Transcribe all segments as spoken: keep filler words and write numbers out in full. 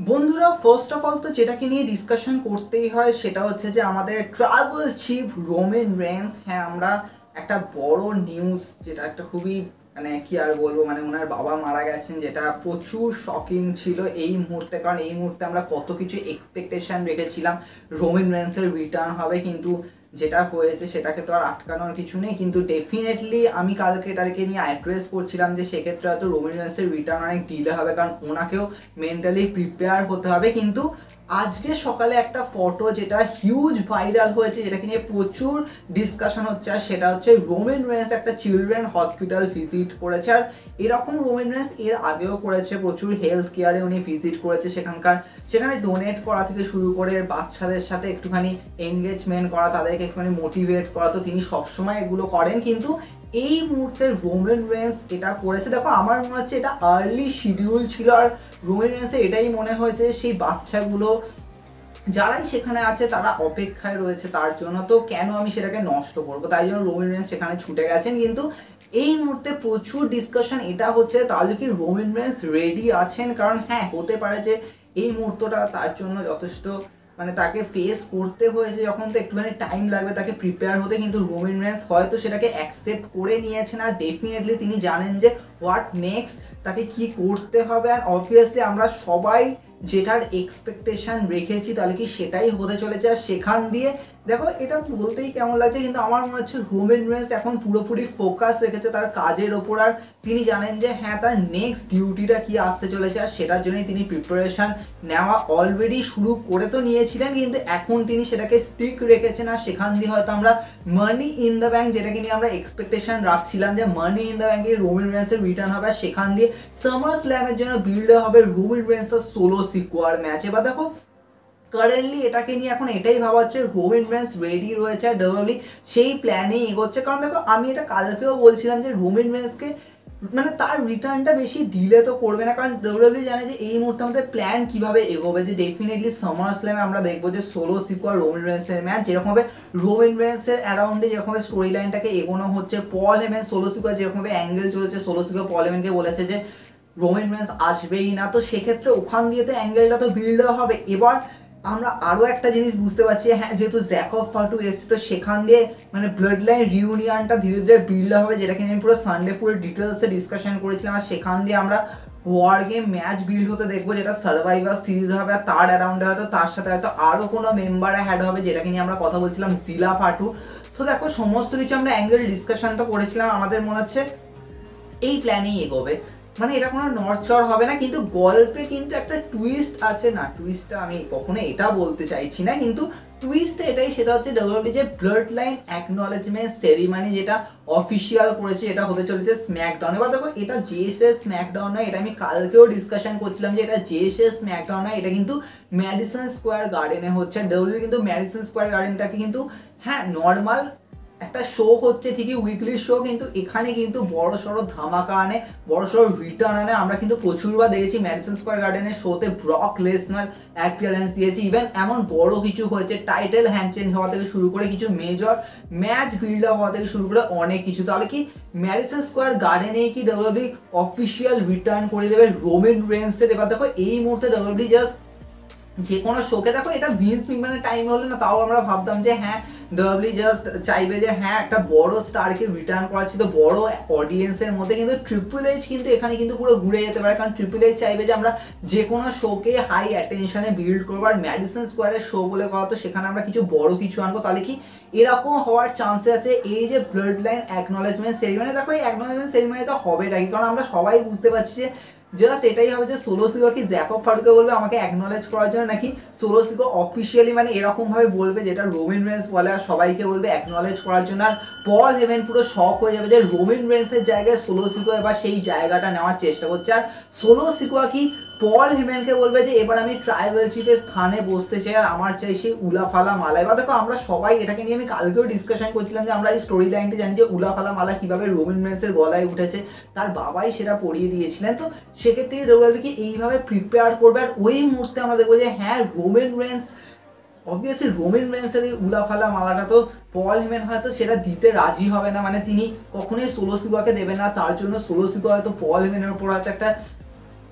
বন্ধুরা first of all তো যেটাকে নিয়ে ডিসকাশন করতেই হয় সেটা হচ্ছে যে আমাদের ট্রাইবাল চিফ রোমান রেন্স। হ্যাঁ, আমরা একটা বড় নিউজ, যেটা একটা খুবই মানে কি আর বলবো, মানে ওনার বাবা মারা গেছেন, যেটা প্রচুর শকিং ছিল এই মুহূর্তে। কারণ এই মুহূর্তে আমরা কত কিছু এক্সপেকটেশন রেখেছিলাম রোমান রেন্সের রিটার্ন হবে, কিন্তু যেটা হয়েছে সেটাকে তো আর আটকানোর কিছু নেই। কিন্তু ডেফিনেটলি আমি কালকে এটাকে নিয়ে অ্যাড্রেস করছিলাম যে সেক্ষেত্রে হয়তো রোমান রেন্সের রিটার্ন অনেক ডিলে হবে, কারণ ওনাকেও মেন্টালি প্রিপেয়ার হতে হবে। কিন্তু আজকে সকালে একটা ফটো যেটা হিউজ ভাইরাল হয়েছে, যেটাকে নিয়ে প্রচুর ডিসকাশন হচ্ছে, আর সেটা হচ্ছে রোমান রেন্স একটা চিলড্রেন হসপিটাল ভিজিট করেছে। আর এরকম রোমান রেন্স এর আগেও করেছে, প্রচুর হেলথ কেয়ারে উনি ভিজিট করেছে, সেখানকার সেখানে ডোনেট করা থেকে শুরু করে বাচ্চাদের সাথে একটুখানি এনগেজমেন্ট করা, তাদেরকে একটুখানি মোটিভেট করা, তো তিনি সবসময় এগুলো করেন। কিন্তু এই মুহূর্তে রোমান রেন্স এটা করেছে, দেখো আমার মনে হচ্ছে এটা আর্লি শিডিউল ছিল। আর রোমান রেন্সে এটাই মনে হয়েছে সেই বাচ্চাগুলো যারাই সেখানে আছে তারা অপেক্ষায় রয়েছে তার জন্য, তো কেন আমি সেটাকে নষ্ট করবো, তাই জন্য রোমান রেন্স সেখানে ছুটে গেছেন। কিন্তু এই মুহূর্তে প্রচুর ডিসকাশন এটা হচ্ছে তাহলে কি রোমান রেন্স রেডি আছেন? কারণ হ্যাঁ, হতে পারে যে এই মুহূর্তটা তার জন্য যথেষ্ট মানে তাকে ফেস করতে হয়েছে, যখন তো একটুখানি টাইম লাগবে তাকে প্রিপেয়ার হতে, কিন্তু রোমান রেন্স হয়তো সেটাকে অ্যাকসেপ্ট করে নিয়েছেন। আর ডেফিনেটলি তিনি জানেন যে হোয়াট নেক্সট, তাকে কি করতে হবে। আর অবভিয়াসলি আমরা সবাই যেটার এক্সপেকটেশন রেখেছি তাহলে কি সেটাই হতে চলেছে। আর সেখান দিয়ে দেখো, এটা বলতেই কেমন লাগছে, কিন্তু আমার মনে হচ্ছে রোমান রেন্স এখন পুরোপুরি ফোকাস রেখেছে তার কাজের ওপর। আর তিনি জানেন যে হ্যাঁ, তার নেক্সট ডিউটিটা কি আসতে চলেছে, আর সেটার জন্যই তিনি প্রিপারেশন নেওয়া অলরেডি শুরু করে তো নিয়েছিলেন, কিন্তু এখন তিনি সেটাকে স্টিক রেখেছেন। আর সেখান দিয়ে হয়তো আমরা মানি ইন দ্য ব্যাংক, যেটাকে নিয়ে আমরা এক্সপেকটেশন রাখছিলাম যে মানি ইন দ্য ব্যাংকে রোমান রেন্সের রিটার্ন হবে, আর সেখান দিয়ে সামার স্ল্যামের জন্য বিল্ড হবে রোমান রেন্সের সোলো সিকোয়ার ম্যাচ। এবার দেখো কারেন্টলি এটাকে নিয়ে এখন এটাই ভাবা হচ্ছে রোমান রেন্স রেডি রয়েছে, আর ডব্লিউডব্লিউ সেই প্ল্যানেই এগোচ্ছে। কারণ দেখো, আমি এটা কালকেও বলছিলাম যে রোমান রেন্সকে মানে তার রিটার্নটা বেশি ডিলে তো করবে না, কারণ ডব্লিউডব্লিউ জানে যে এই মুহূর্তে আমাদের প্ল্যান কিভাবে এগোবে, যে ডেফিনেটলি সামার স্ল্যামে আমরা দেখবো যে সোলো সিকোয়ার রোমান রেন্সের ম্যাচ, যেরকমভাবে রোমান রেন্সের অ্যারাউন্ডে যেরকমভাবে স্টোরি লাইনটাকে এগোনো হচ্ছে, পল হেমেন সোলো সিকোয়ার যেরকমভাবে অ্যাঙ্গেল চলছে, সোলো সিকোয়ার পল হেমেনকে বলেছে যে রোমান রেন্স আসবেই না, তো সেক্ষেত্রে ওখান দিয়ে তো অ্যাঙ্গেলটা তো বিল্ড হবে। এবার আমরা আরও একটা জিনিস বুঝতে পারছি, হ্যাঁ যেহেতু জ্যাক অফ ফাটু এসছে, তো সেখান দিয়ে মানে ব্লাড লাইন রিউনিয়নটা ধীরে ধীরে বিল্ড হবে, যেটাকে আমি পুরো সানডে পুরো ডিটেলসে ডিসকাশন করেছিলাম। আর সেখান দিয়ে আমরা ওয়ার গেম ম্যাচ বিল্ড হতে দেখবো, যেটা সার্ভাইভার সিরিজ হবে, আর তার অ্যারাউন্ডে হয়তো তার সাথে হয়তো আরও কোনো মেম্বার অ্যাড হবে, যেটাকে নিয়ে আমরা কথা বলছিলাম জিলা ফাটু। তো দেখো, সমস্ত কিছু আমরা অ্যাঙ্গেল ডিসকাশন তো করেছিলাম, আমাদের মনে হচ্ছে এই প্ল্যানেই এগোবে, মানে এটা কোনো নড়চড় হবে না। কিন্তু গল্পে কিন্তু একটা টুইস্ট আছে, না টুইস্টটা আমি কখনো এটা বলতে চাইছি না, কিন্তু টুইস্টটা এটাই, সেটা হচ্ছে ডব্লিউডব্লিউ যে ব্লাড লাইন অ্যাকনলেজমেন্ট সেরিমনি যেটা অফিসিয়াল করেছে, এটা হতে চলেছে স্ম্যাকডাউন। এবার দেখো, এটা যে সে স্ম্যাকডাউন নয়, এটা আমি কালকেও ডিসকাশন করছিলাম যে এটা যে সে স্ম্যাকডাউন নয়, এটা কিন্তু ম্যাডিসন স্কোয়ার গার্ডেনে হচ্ছে। ডব্লিউডব্লিউ কিন্তু ম্যাডিসন স্কোয়ার গার্ডেনটাকে কিন্তু হ্যাঁ নর্মাল একটা শো হচ্ছে ঠিকই, উইকলি শো, কিন্তু এখানে কিন্তু বড় সড়ো ধামাকা আনে, বড় সড়ো রিটার্ন আনে। আমরা কিন্তু প্রচুরবার দেখেছি ম্যাডিসন স্কোয়ার গার্ডেনের শোতে ব্রক লেসনার অ্যাপিয়ারেন্স দিয়েছে, ইভেন এমন বড় কিছু হয়েছে, টাইটেল হ্যান্ড চেঞ্জ হওয়া থেকে শুরু করে কিছু মেজর ম্যাচ বিল্ড আপ হওয়া থেকে শুরু করে অনেক কিছু। তাহলে কি ম্যাডিসন স্কোয়ার গার্ডেনেই কি ডব্লিউডব্লিউ অফিসিয়াল রিটার্ন করে দেবে রোমান রেন্সের? এবার দেখো, এই মুহূর্তে ডব্লিউডব্লিউ জাস্ট যে কোনো শোকে, দেখো এটা ভিন্স ম্যাকম্যানের টাইম হলো না, তাও আমরা ভাবতাম যে হ্যাঁ ডব্লিউডব্লিউ জাস্ট চাইবে যে হ্যাঁ একটা বড় স্টারকে রিটার্ন করাচ্ছি তো বড় অডিয়েন্সের মধ্যে, কিন্তু ট্রিপল এইচ কিন্তু এখানে কিন্তু পুরো ঘুরে যেতে পারে, কারণ ট্রিপল এইচ চাইবে যে আমরা যে কোনো শোকে হাই অ্যাটেনশনে বিল্ড করবো। আর ম্যাডিসন স্কোয়ারের শো বলে কথা, তো সেখানে আমরা কিছু বড় কিছু আনবো। তাহলে কি এরকম হওয়ার চান্সেস আছে এই যে ব্লাড লাইন অ্যাকনলেজমেন্ট সেরিমনি। দেখো, এই অ্যাকনলেজমেন্ট সেরিমনি তো হবে নাকি, কারণ আমরা সবাই বুঝতে পারছি যে জাস্ট এটাই হবে যে সোলো সিকো কি জ্যাক অফ ফাটুকে বলবে আমাকে অ্যাকনলেজ করার জন্য, নাকি সোলো সিকো অফিসিয়ালি মানে এরকম ভাবে বলবে যেটা রোমান রেন্স বলে, আর সবাইকে বলবে অ্যাকনলেজ করার জন্য। আর পল হেভেন পুরো শক হয়ে যাবে যে রোমান রেন্সের জায়গায় সোলো সিকো এবার সেই জায়গাটা নেওয়ার চেষ্টা করছে। আর সোলো সিকো কি পল হেভেনকে বলবে যে এবার আমি ট্রাইবাল চিফের স্থানে বসতে চাই, আর আমার চাই সেই উলাফালা মালা। এবার দেখো, আমরা সবাই এটাকে নিয়ে আমি কালকেও ডিসকাশন করছিলাম যে আমরা এই স্টোরি লাইনটি জানি যে উলাফালা মালা কিভাবে রোমান রেন্সের গলায় উঠেছে, তার বাবাই সেটা পড়িয়ে দিয়েছিলেন। তো সেক্ষেত্রে ডব্লিউডব্লিউ কি এইভাবে প্রিপেয়ার করবে, আর ওই মুহূর্তে আমরা দেখবো যে হ্যাঁ রোমান রেন্স অবভিয়াসলি রোমান রেন্সের এই উলাফালা মালাটা তো পল হেমেন হয়তো সেটা দিতে রাজি হবে না, মানে তিনি কখনোই সোলো সিকোয়াকে দেবেন না, তার জন্য সোলো সিকো হয়তো পল হেমেনের উপর হয়তো একটা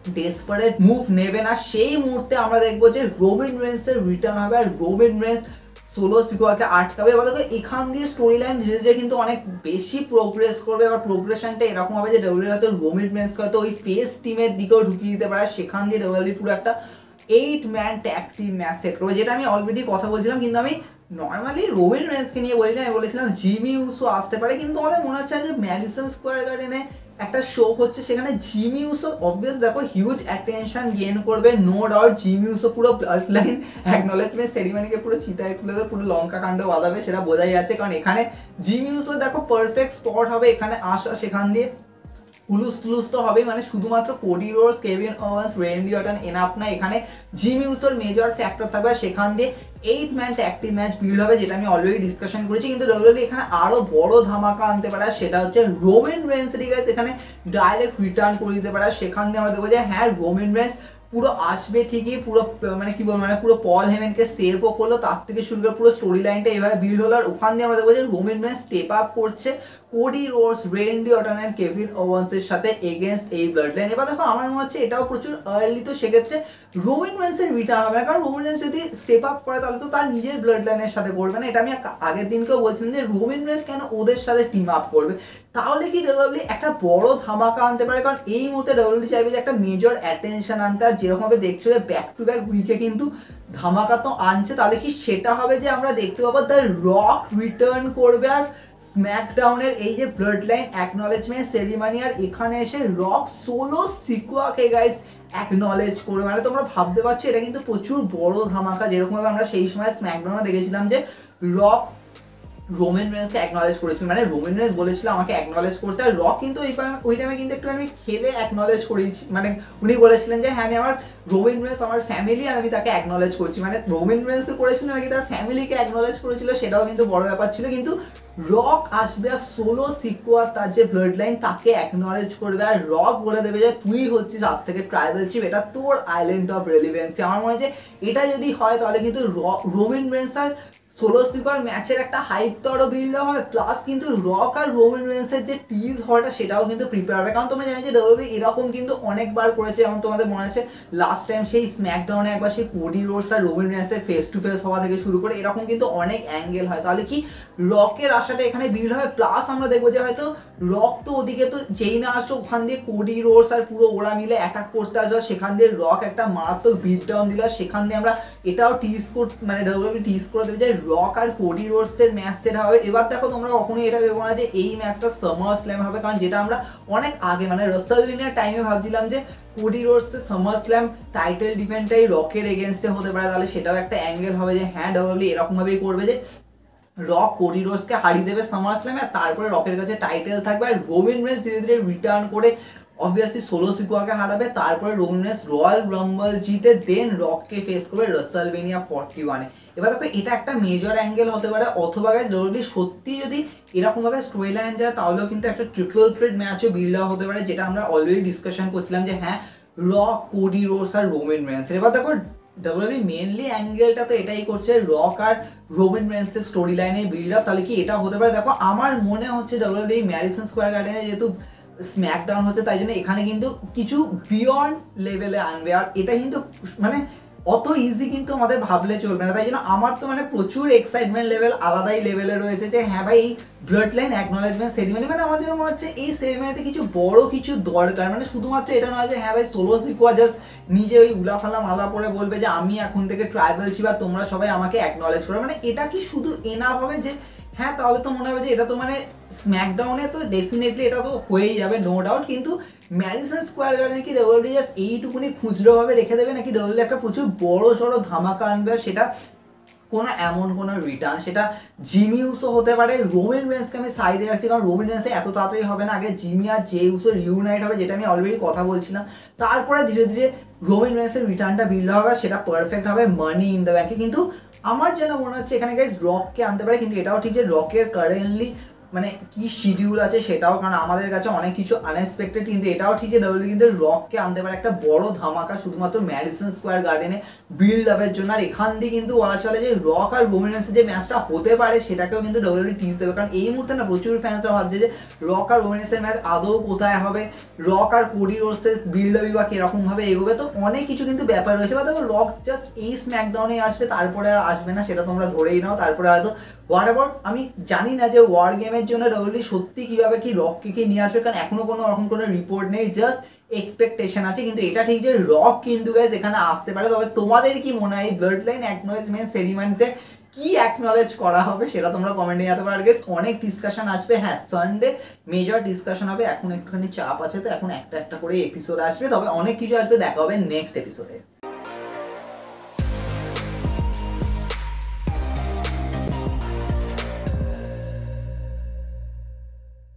ডেসপারেট মুভ নেবে না, সেই মুহূর্তে আমরা দেখবো যে রোমান রেন্সের রিটার্ন হবে আর রোমান রেন্স সোলো সিকোয়াকে আটকাবে। এবার দেখো এখান দিয়ে স্টোরি লাইন ধীরে ধীরে কিন্তু অনেক বেশি প্রোগ্রেস করবে। এবার প্রোগ্রেশনটা এরকম হবে যে ডব্লিউডব্লিউই হয়তো রোমান রেন্সকে হয়তো ওই ফেস টিমের দিকেও ঢুকিয়ে দিতে পারে, সেখান দিয়ে ডব্লিউডব্লিউই পুরো একটা eight man tag team match set করবে, যেটা আমি অলরেডি কথা বলছিলাম। কিন্তু আমি নর্মালি রোমান রেন্সকে নিয়ে বলি না, আমি বলেছিলাম জিমি উসো আসতে পারে, কিন্তু আমাদের মনে হচ্ছে যে ম্যাডিসন স্কোয়ার গার্ডেনে একটা শো হচ্ছে, সেখানে জিমি উসো অবভিয়াস দেখো হিউজ অ্যাটেনশন গেইন করবে, নো ডাউট। জিমি উসো পুরো ব্লাড লাইন অ্যাকনলেজমেন্ট সেরিমনিকে পুরো চিতায় তুলে দেবে, পুরো লঙ্কা কাণ্ড বাঁধাবে, সেটা বোঝাই যাচ্ছে। কারণ এখানে জিমি উসো দেখো পারফেক্ট স্পট হবে এখানে আসা, সেখান দিয়ে হুলুস তুলুস তো হবেই, মানে শুধুমাত্র Cody Rhodes, Kevin Owens, Randy Orton enough না, এখানে জিমি উসোর মেজর ফ্যাক্টর থাকবে, সেখান দিয়ে eight man tag team match build হবে, যেটা আমি অলরেডি ডিসকাশন করেছি। কিন্তু ডব্লিউডব্লিউই এখানে আরো বড় ধামাকা আনতে পারে, সেটা হচ্ছে রোমান রেন্সের গাইস এখানে ডাইরেক্ট রিটার্ন করে দিতে পারে। সেখান দিয়ে আমরা দেখবো যে হ্যাঁ রোমান রেন্স পুরো আসবে ঠিকই, পুরো মানে কি বলবো, মানে পুরো পল হেমেনকে সেভও করলো, তার থেকে শুরু করে পুরো স্টোরি লাইনটা এইভাবে বিল্ড হলো। আর ওখান দিয়ে আমরা দেখবো যে রোমান রেন্স স্টেপ আপ করছে Cody Rhodes, Randy Orton and Kevin ওয়েন্সের সাথে এগেনস্ট এই ব্লাড লাইন। এবার দেখো আমার মনে হচ্ছে এটাও প্রচুর আর্লি, তো সেক্ষেত্রে রোমান রেন্সের রিটার্ন হবে না, কারণ রোমান রেন্স যদি স্টেপ আপ করে তাহলে তো তার নিজের ব্লাড লাইনের সাথে করবে না। এটা আমি আগের দিনকেও বলছিলাম যে রোমান রেন্স কেন ওদের সাথে টিম আপ করবে, তাহলে কি ডব্লিউডব্লিউই একটা বড় ধামাকা আনতে পারে। কারণ এই মুহূর্তে ডব্লিউডব্লিউই চাইবে যে একটা মেজর অ্যাটেনশন আনতে, আর যেরকমভাবে দেখছো যে ব্যাক টু ব্যাক উইকে কিন্তু ধামাকা তো আনছে, তাহলে কি সেটা হবে যে আমরা দেখতে পাবো দ্য রক রিটার্ন করবে আর স্ম্যাকডাউনের এই যে ব্লাড লাইন অ্যাকনলেজমেন্ট সেরিমনি, আর এখানে এসে রক সোলো সিকুয়াকে গাইস অ্যাকনলেজ করবে। মানে তোমরা ভাবতে পারছো এটা কিন্তু প্রচুর বড় ধামাকা, যেরকমভাবে আমরা সেই সময় স্ম্যাকডাউনে দেখেছিলাম যে রক রোমান রেন্সকে অ্যাকনলেজ করেছিল, মানে রোমান রেন্স বলেছিল আমাকে অ্যাকনলেজ করতে, আর রক কিন্তু ওই ওই টাইমে কিন্তু একটু আমি খেলে অ্যাকনলেজ করেছি, মানে উনি বলেছিলেন যে হ্যাঁ আমি আমার রোমান রেন্স আমার ফ্যামিলি আর আমি তাকে অ্যাকনলেজ করছি, মানে রোমান রেন্সকে করেছিল নাকি তার ফ্যামিলিকে অ্যাকনলেজ করেছিল সেটাও কিন্তু বড় ব্যাপার ছিল। কিন্তু রক আসবে আর সোলো সিকুয়ার তার যে ব্লাড লাইন তাকে অ্যাকনলেজ করবে, আর রক বলে দেবে যে তুই হচ্ছিস আজ থেকে ট্রাইবাল চিফ, এটা তোর আইল্যান্ড অফ রেলিভেন্সি। আমার মনে হয় যে এটা যদি হয় তাহলে কিন্তু রোমান রেন্স আর সোলো সিকুয়ার ম্যাচের একটা হাইপ তো আরও বিল্ড হবে, প্লাস কিন্তু রক আর রোমান রেন্সের যে টিজ হওয়াটা সেটাও কিন্তু প্রিপেয়ার হবে। কারণ তোমরা জানো যে ডব্লিউডব্লিউই এরকম কিন্তু অনেকবার করেছে, যেমন তোমাদের মনে আছে লাস্ট টাইম সেই স্ম্যাকডাউনে একবার সেই কোডি রোডস আর রোমান রেন্সের ফেস টু ফেস হওয়া থেকে শুরু করে এরকম কিন্তু অনেক অ্যাঙ্গেল হয়, তাহলে কি রকের আশাটা এখানে বিল্ড হবে। প্লাস আমরা দেখবো যে হয়তো রক তো ওদিকে তো যেই না আসলো ওখান দিয়ে কোডি রোডস আর পুরো ওরা মিলে অ্যাটাক করতে আসলো, সেখান দিয়ে রক একটা মারাত্মক বিট ডাউন দিল, সেখান দিয়ে আমরা এটাও টিজ কর মানে ডব্লিউডব্লিউই টিজ করে দেবে যে রক আর কোডি রোডসের ম্যাচ সেটা হবে। এবার দেখো তোমরা কখনোই এটা ভেবো না যে এই ম্যাচটা সামার স্ল্যাম হবে, কারণ যেটা আমরা অনেক আগে মানে রাসেলমেনিয়ার টাইমে ভাবছিলাম যে কোডি রোডসের সামার স্ল্যাম টাইটেল ডিফেন্ডটাই রকের এগেনস্টে হতে পারে, তাহলে সেটাও একটা অ্যাঙ্গেল হবে যে হ্যাঁ ডব্লিউডব্লিউই এরকমভাবেই করবে যে রক কোডি রোডসকে হারিয়ে দেবে সামার স্ল্যামে, আর তারপরে রকের কাছে টাইটেল থাকবে, আর রোমান রেন্স ধীরে ধীরে রিটার্ন করে অবভিয়াসলি সোলো সিকুয়াকে হারাবে, তারপরে রোমান রেন্স রয়্যাল রাম্বল জিতে দেন রককে ফেস করবে রাসেলমেনিয়া ফর্টি ওয়ানে। এবার দেখো এটা একটা মেজর অ্যাঙ্গেল হতে পারে, অথবা গাইস ডব্লিউডব্লিউই সত্যি যদি এরকমভাবে স্টোরি লাইন যায় তাহলেও কিন্তু একটা ট্রিপল থ্রেট ম্যাচও বিল্ড আপ হতে পারে, যেটা আমরা অলরেডি ডিসকাশন করছিলাম যে হ্যাঁ রক কোডি রোডস আর রোমান রেন্স। এবার দেখো ডব্লিউডব্লিউই মেনলি অ্যাঙ্গেলটা তো এটাই করছে রক আর রোমান রেন্সের স্টোরি লাইনে বিল্ড আপ, তাহলে কি এটা হতে পারে। দেখো আমার মনে হচ্ছে ডব্লিউডব্লিউই ম্যাডিসন স্কোয়ার গার্ডেনে যেহেতু স্ম্যাকডাউন হচ্ছে তাই জন্য এখানে কিন্তু কিছু বিয়ন্ড লেভেলে আনবে, আর এটা কিন্তু মানে অত ইজি কিন্তু আমাদের ভাবলে চলবে না, তাই জন্য আমার তো মানে প্রচুর এক্সাইটমেন্ট লেভেল আলাদাই লেভেলে রয়েছে যে হ্যাঁ ভাই এই ব্লাড লাইন অ্যাকনলেজমেন্ট সেরিমনি মানে আমাদের মনে হচ্ছে এই সেরিমনিতে কিছু বড় কিছু দরকার, মানে শুধুমাত্র এটা নয় যে হ্যাঁ ভাই সোলো সিকুয়া জাস্ট নিজে ওই উলাফালা মালা পরে বলবে যে আমি এখন থেকে ট্রাইবাল চিফ আর তোমরা সবাই আমাকে অ্যাকনলেজ করো, মানে এটা কি শুধু এনাফ হবে যে হ্যাঁ তাহলে তো মনে হবে যে এটা তো মানে স্ম্যাকডাউনে তো ডেফিনেটলি এটা তো হয়েই যাবে নো ডাউট, কিন্তু ম্যাডিসন স্কোয়ার গার্ডেনে কি ডব্লিউডব্লিউই জাস্ট এইটুকুনি খুচরোভাবে রেখে দেবে নাকি ডব্লিউডব্লিউই একটা প্রচুর বড় সড়ো ধামাকা আনবে, সেটা কোনো এমন কোনো রিটার্ন সেটা জিমি উসো হতে পারে। রোমান রেন্সকে আমি সাইডে রাখছি কারণ রোমান রেন্সে এত তাড়াতাড়ি হবে না, আগে জিমি আর জে উসো রিউনাইট হবে, যেটা আমি অলরেডি কথা বলছিলাম, তারপরে ধীরে ধীরে রোমান রেন্সের রিটার্নটা বিল্ড হবে, সেটা পারফেক্ট হবে মানি ইন দ্য ব্যাঙ্কে। কিন্তু আমার যেন মনে হচ্ছে এখানে গাইস রককে আনতে পারে, কিন্তু এটাও ঠিক যে রকের কারেন্টলি মানে কি শিডিউল আছে সেটাও, কারণ আমাদের কাছে অনেক কিছু আনএক্সপেক্টেড, কিন্তু এটাও ঠিক যে ডব্লিউডব্লিউ কিন্তু রককে আনতে পারে একটা বড় ধামাকা শুধুমাত্র ম্যাডিসন স্কোয়ার গার্ডেনে বিল্ড আপের জন্য। আর এখান দিয়ে কিন্তু বলা চলে যে রক আর রোমান রেন্সের যে ম্যাচটা হতে পারে সেটাকেও কিন্তু ডব্লিউডব্লিউ টিজ দেবে, কারণ এই মুহূর্তে না প্রচুর ফ্যান্সরা ভাবছে যে রক আর রোমান রেন্সের ম্যাচ আদৌ কোথায় হবে, রক আর কোডি রোডসের বিল্ড আপই বা কিরকম ভাবে এগোবে। তো অনেক কিছু কিন্তু ব্যাপার রয়েছে, বা দেখো রক জাস্ট এই স্ম্যাকডাউনে আসবে, তারপরে আর আসবে না সেটা তোমরা ধরেই নাও। তারপরে হয়তো হোয়াট অ্যাবাউট, আমি জানি না যে ওয়ার গেমের জন্য ডব্লিউডব্লিউ সত্যি কিভাবে কি রককে কি নিয়ে আসবে, কারণ এখনো কোনো রকম কোনো রিপোর্ট নেই, জাস্ট এক্সপেকটেশন আছে। কিন্তু এটা ঠিক যে রক কিন্তু গাইস এখানে আসতে পারে। তবে তোমাদের কি মনে হয় ব্লাড লাইন অ্যাকনলেজমেন্ট সেরিমনিতে কি অ্যাকনলেজ করা হবে সেটা তোমরা কমেন্টে জানাতে পারো। গেস অনেক ডিসকাশন আসবে, হ্যাঁ সানডে মেজর ডিসকাশন হবে, এখন একটুখানি চাপ আছে তো এখন একটা একটা করে এপিসোড আসবে, তবে অনেক কিছু আসবে, দেখা হবে নেক্সট এপিসোডে।